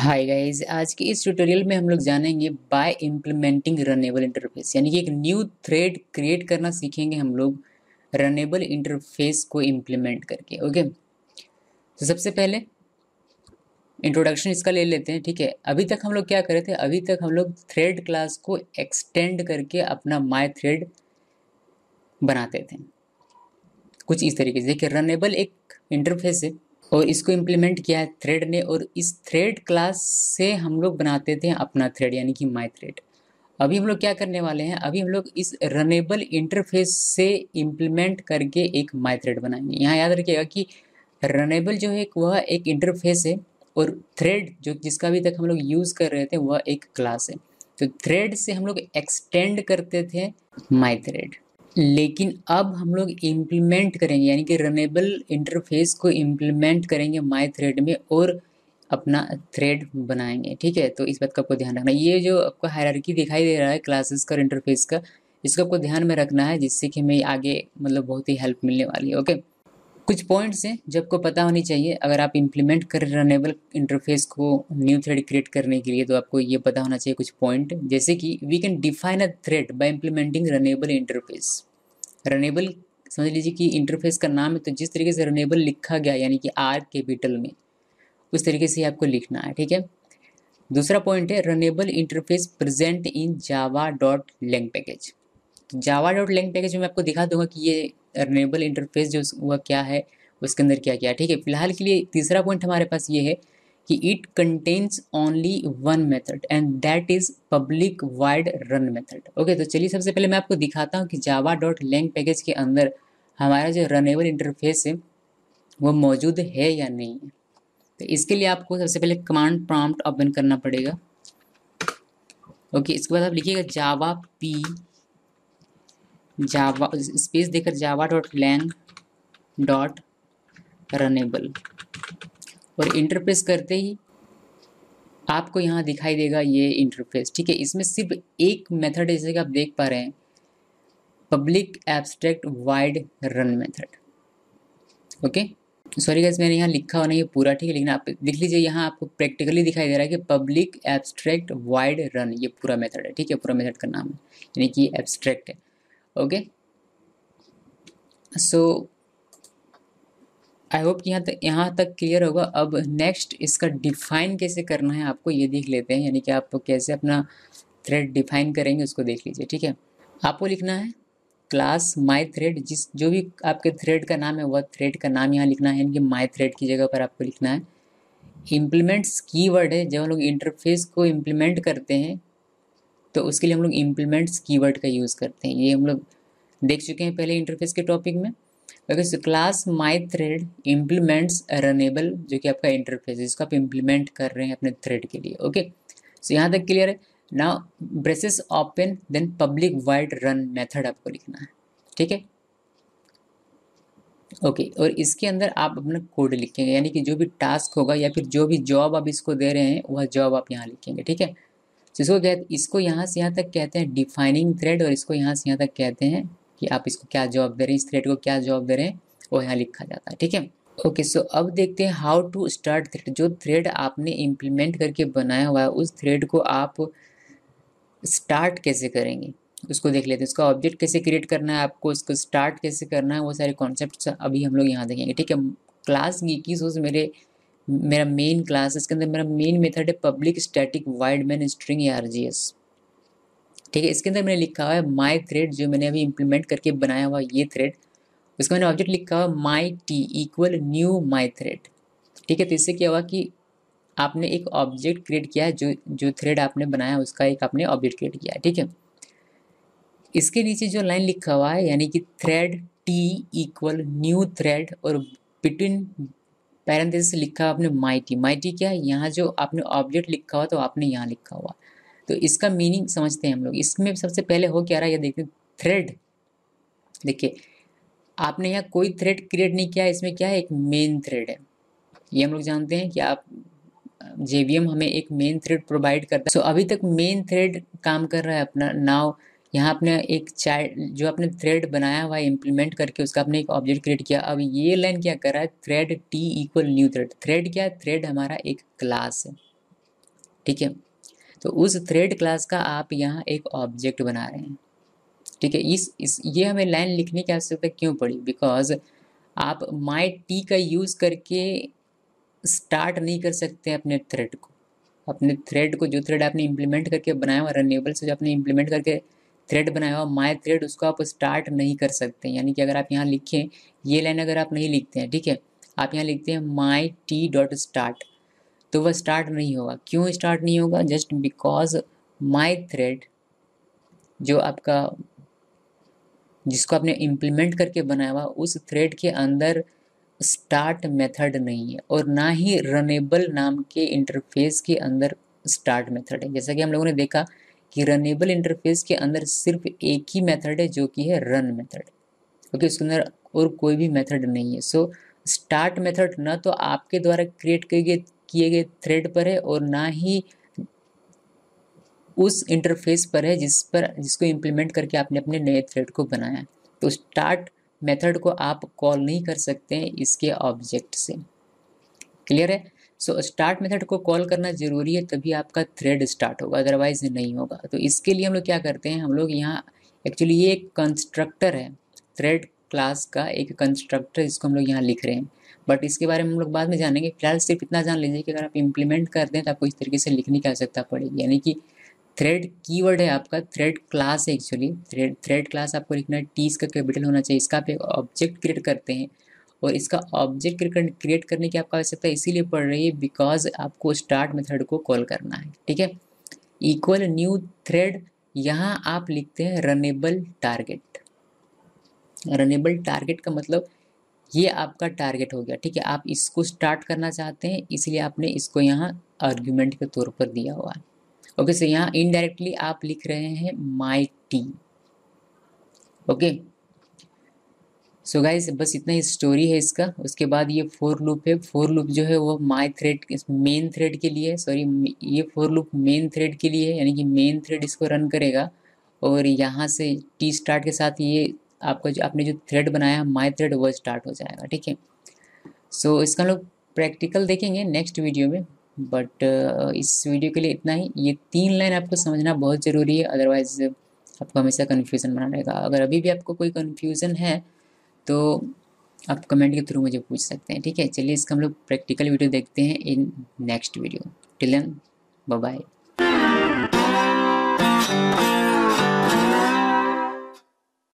Hi guys, आज के इस ट्यूटोरियल में हम लोग जानेंगे बाय इम्प्लीमेंटिंग रनेबल इंटरफेस, यानी कि एक न्यू थ्रेड क्रिएट करना सीखेंगे हम लोग रनेबल इंटरफेस को इम्प्लीमेंट करके। ओके, तो सबसे पहले इंट्रोडक्शन इसका ले लेते हैं। ठीक है, अभी तक हम लोग क्या कर रहे थे? अभी तक हम लोग थ्रेड क्लास को एक्सटेंड करके अपना माई थ्रेड बनाते थे कुछ इस तरीके से। देखिए, रनेबल एक इंटरफेस है और इसको इम्प्लीमेंट किया है थ्रेड ने, और इस थ्रेड क्लास से हम लोग बनाते थे अपना थ्रेड, यानी कि माई थ्रेड। अभी हम लोग क्या करने वाले हैं? अभी हम लोग इस रनेबल इंटरफेस से इम्प्लीमेंट करके एक माई थ्रेड बनाएंगे। यहाँ याद रखिएगा कि रनेबल जो है वह एक इंटरफेस है और थ्रेड जो जिसका अभी तक हम लोग यूज़ कर रहे थे वह एक क्लास है। तो थ्रेड से हम लोग एक्सटेंड करते थे माई थ्रेड, लेकिन अब हम लोग इम्प्लीमेंट करेंगे, यानी कि रनेबल इंटरफेस को इम्प्लीमेंट करेंगे माई थ्रेड में और अपना थ्रेड बनाएंगे। ठीक है, तो इस बात का आपको ध्यान रखना है। ये जो आपको हायरार्की दिखाई दे रहा है क्लासेस का और इंटरफेस का, इसको आपको ध्यान में रखना है, जिससे कि हमें आगे मतलब बहुत ही हेल्प मिलने वाली है। ओके, कुछ पॉइंट्स हैं जो आपको पता होनी चाहिए अगर आप इम्प्लीमेंट कर रहे रनेबल इंटरफेस को न्यू थ्रेड क्रिएट करने के लिए। तो आपको ये पता होना चाहिए कुछ पॉइंट, जैसे कि we can define a thread by implementing runnable interface. Runnable समझ लीजिए कि इंटरफेस का नाम है, तो जिस तरीके से रनेबल लिखा गया यानी कि आर कैपिटल में, उस तरीके से आपको लिखना है। ठीक है, दूसरा पॉइंट है runnable interface present in Java dot lang package. Java dot lang package में आपको दिखा दूंगा कि ये रनेबल इंटरफेस जो वह क्या है, उसके अंदर क्या क्या है। ठीक है, फिलहाल के लिए तीसरा पॉइंट हमारे पास ये है कि it contains only one method and that is public void run method. Okay, तो चलिए सबसे पहले मैं आपको दिखाता हूँ कि जावा डॉट लैंग पैकेज के अंदर हमारा जो रनेबल इंटरफेस है वो मौजूद है या नहीं है। तो इसके लिए आपको सबसे पहले कमांड प्रॉम्प्ट ओपन करना पड़ेगा। ओके, इसके बाद आप लिखिएगा जावा पी जावा स्पेस देकर Java dot lang dot runnable, और इंटरप्रेस करते ही आपको यहाँ दिखाई देगा ये इंटरफेस। ठीक है, इसमें सिर्फ एक मेथड है, जैसे कि आप देख पा रहे हैं, public abstract void run method. Okay, sorry guys, मैंने यहाँ लिखा हुआ नहीं है पूरा। ठीक है, लेकिन आप देख लीजिए, यहाँ आपको प्रैक्टिकली दिखाई दे रहा है कि पब्लिक एब्स्ट्रैक्ट वाइड रन, ये पूरा मेथड है। ठीक है, पूरा मेथड का नाम है, यानी कि एब्स्ट्रैक्ट है। ओके, सो आई होप कि यहाँ तक क्लियर होगा। अब नेक्स्ट इसका डिफाइन कैसे करना है आपको ये देख लेते हैं, यानी कि आप कैसे अपना थ्रेड डिफाइन करेंगे उसको देख लीजिए। ठीक है, आपको लिखना है क्लास माई थ्रेड, जिस जो भी आपके थ्रेड का नाम है वह थ्रेड का नाम यहाँ लिखना है, यानी कि माई थ्रेड की जगह पर आपको लिखना है इम्प्लीमेंट्स कीवर्ड है। जब हम लोग इंटरफेस को इम्प्लीमेंट करते हैं तो उसके लिए हम लोग इम्प्लीमेंट्स कीवर्ड का यूज़ करते हैं। ये हम लोग देख चुके हैं पहले इंटरफेस के टॉपिक में। Okay, so class my thread implements runnable, जो कि आपका इंटरफेस है, इसको आप इम्प्लीमेंट कर रहे हैं अपने थ्रेड के लिए। ओके, सो यहाँ तक क्लियर है। Now braces open then public void run method आपको लिखना है। ठीक है, ओके, और इसके अंदर आप अपना कोड लिखेंगे, यानी कि जो भी टास्क होगा या फिर जो भी जॉब आप इसको दे रहे हैं वह जॉब आप यहाँ लिखेंगे। ठीक है, तो इसको यहाँ से यहाँ तक कहते हैं डिफाइनिंग थ्रेड, और इसको यहाँ से यहाँ तक कहते हैं कि आप इसको क्या जॉब दे रहे हैं, इस थ्रेड को क्या जॉब दे रहे हैं, वो यहाँ लिखा जाता है। ठीक है, ओके, सो अब देखते हैं हाउ टू स्टार्ट थ्रेड। जो थ्रेड आपने इम्प्लीमेंट करके बनाया हुआ है उस थ्रेड को आप स्टार्ट कैसे करेंगे उसको देख लेते हैं। उसका ऑब्जेक्ट कैसे क्रिएट करना है आपको, उसको स्टार्ट कैसे करना है, वो सारे कॉन्सेप्ट अभी हम लोग यहाँ देखेंगे। ठीक है, क्लास गीकी सोर्स मेरा मेन क्लास, इसके अंदर मेरा मेन मेथड है public static void main string args. ठीक है, इसके अंदर मैंने लिखा हुआ है माई थ्रेड, जो मैंने अभी इम्प्लीमेंट करके बनाया हुआ ये थ्रेड, उसका मैंने ऑब्जेक्ट लिखा हुआ my T equal new my thread. ठीक है, तो इससे क्या हुआ कि आपने एक ऑब्जेक्ट क्रिएट किया है, जो जो थ्रेड आपने बनाया उसका एक आपने ऑब्जेक्ट क्रिएट किया है। ठीक है, इसके नीचे जो लाइन लिखा हुआ है, यानी कि thread T equal new thread, और बिटवीन पैरेंथेसिस लिखा आपने माई टी क्या है, यहाँ जो आपने ऑब्जेक्ट लिखा हुआ तो आपने यहाँ लिखा हुआ। तो इसका मीनिंग समझते हैं हम लोग। इसमें सबसे पहले हो क्या रहा है ये देखते हैं। थ्रेड, देखिए आपने यहाँ कोई थ्रेड क्रिएट नहीं किया है, इसमें क्या है, एक मेन थ्रेड है। ये हम लोग जानते हैं कि आप जेवीएम हमें एक मेन थ्रेड प्रोवाइड करता है। सो अभी तक मेन थ्रेड काम कर रहा है अपना। नाउ यहाँ आपने एक चाइल्ड जो आपने थ्रेड बनाया हुआ है इम्प्लीमेंट करके उसका आपने एक ऑब्जेक्ट क्रिएट किया। अब ये लाइन क्या कर रहा है, thread T equal new thread. Thread क्या है, थ्रेड हमारा एक क्लास है। ठीक है। तो उस थ्रेड क्लास का आप यहाँ एक ऑब्जेक्ट बना रहे हैं, ठीक है। इस ये हमें लाइन लिखने की आवश्यकता क्यों पड़ी, बिकॉज आप माई टी का यूज़ करके स्टार्ट नहीं कर सकते अपने थ्रेड को। अपने थ्रेड को, जो थ्रेड आपने इम्प्लीमेंट करके बनाया हुआ रनेबल से, जो आपने इम्प्लीमेंट करके थ्रेड बनाया हुआ माई थ्रेड, उसको आप स्टार्ट नहीं कर सकते। यानी कि अगर आप यहाँ लिखें, ये लाइन अगर आप नहीं लिखते हैं, ठीक है, आप यहाँ लिखते हैं माई टी डॉट स्टार्ट, तो वह स्टार्ट नहीं होगा। क्यों स्टार्ट नहीं होगा? जस्ट बिकॉज माई थ्रेड जो आपका, जिसको आपने इम्प्लीमेंट करके बनाया हुआ, उस थ्रेड के अंदर स्टार्ट मेथड नहीं है, और ना ही रनेबल नाम के इंटरफेस के अंदर स्टार्ट मेथड है। जैसा कि हम लोगों ने देखा कि रनेबल इंटरफेस के अंदर सिर्फ एक ही मेथड है, जो कि है रन मेथड, क्योंकि उसके अंदर और कोई भी मेथड नहीं है। सो स्टार्ट मेथड ना तो आपके द्वारा क्रिएट किए गए थ्रेड पर है, और ना ही उस इंटरफेस पर है जिसको इम्प्लीमेंट करके आपने अपने नए थ्रेड को बनाया है। तो स्टार्ट मेथड को आप कॉल नहीं कर सकते हैं इसके ऑब्जेक्ट से। क्लियर है? सो स्टार्ट मेथड को कॉल करना जरूरी है, तभी आपका थ्रेड स्टार्ट होगा, अदरवाइज नहीं होगा। तो इसके लिए हम लोग क्या करते हैं, हम लोग यहाँ एक्चुअली ये एक कंस्ट्रक्टर है, थ्रेड क्लास का एक कंस्ट्रक्टर, इसको हम लोग यहाँ लिख रहे हैं, बट इसके बारे में हम लोग बाद में जानेंगे। फिलहाल सिर्फ इतना जान लीजिए कि अगर आप इम्प्लीमेंट करते हैं तो आपको इस तरीके से लिखने की आवश्यकता पड़ेगी। यानी कि थ्रेड कीवर्ड है आपका, थ्रेड क्लास है एक्चुअली, थ्रेड क्लास आपको लिखना है, टी इसका कैपिटल होना चाहिए। इसका आप एक ऑब्जेक्ट क्रिएट करते हैं, और इसका ऑब्जेक्ट क्रिएट करने की आपको आवश्यकता इसीलिए पड़ रही है बिकॉज आपको स्टार्ट मेथड को कॉल करना है, ठीक है। इक्वल न्यू थ्रेड, यहाँ आप लिखते हैं रनेबल टारगेट। रनेबल टारगेट का मतलब ये आपका टारगेट हो गया, ठीक है। आप इसको स्टार्ट करना चाहते हैं, इसलिए आपने इसको यहाँ आर्ग्यूमेंट के तौर पर दिया हुआ है। ओके, सो यहाँ इनडायरेक्टली आप लिख रहे हैं my T. Okay, so guys बस इतना ही स्टोरी है इसका। उसके बाद ये फोर लूप है, फोर लूप जो है वो माई थ्रेड, मेन थ्रेड के लिए, सॉरी, ये फोर लूप मेन थ्रेड के लिए है, यानी कि मेन थ्रेड इसको रन करेगा, और यहाँ से टी स्टार्ट के साथ ये आपका जो आपने जो थ्रेड बनाया है माई थ्रेड, वो स्टार्ट हो जाएगा, ठीक है। सो इसका हम लोग प्रैक्टिकल देखेंगे नेक्स्ट वीडियो में, बट इस वीडियो के लिए इतना ही। ये 3 लाइन आपको समझना बहुत ज़रूरी है, अदरवाइज आपको हमेशा कन्फ्यूज़न बना रहेगा। अगर अभी भी आपको कोई कन्फ्यूज़न है तो आप कमेंट के थ्रू मुझे पूछ सकते हैं, ठीक है। चलिए इसका हम लोग प्रैक्टिकल वीडियो देखते हैं in next video. Till then, bye bye.